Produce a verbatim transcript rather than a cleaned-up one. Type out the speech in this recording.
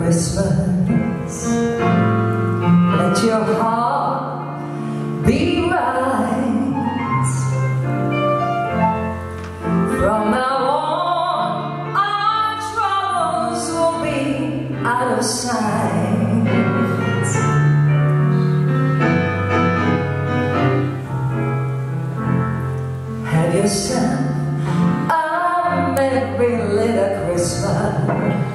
Christmas. Let your heart be right. From now on, our troubles will be out of sight. Have yourself a merry little Christmas.